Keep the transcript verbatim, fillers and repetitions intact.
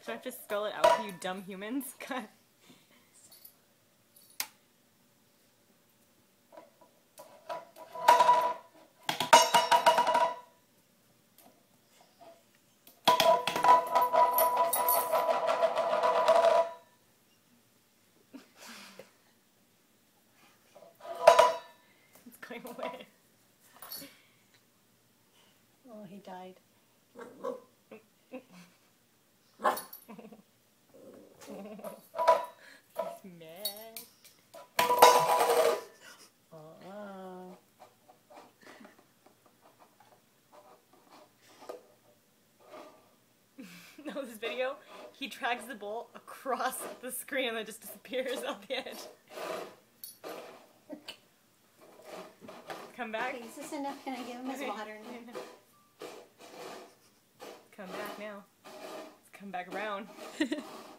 Should I have to spell it out for you dumb humans? God. It's going away. Oh, he died. He's mad. Oh. No, this video, he drags the bowl across the screen and then just disappears off the edge. Come back. Okay, is this enough? Can I give him his water now? Come back now. Let's come back around.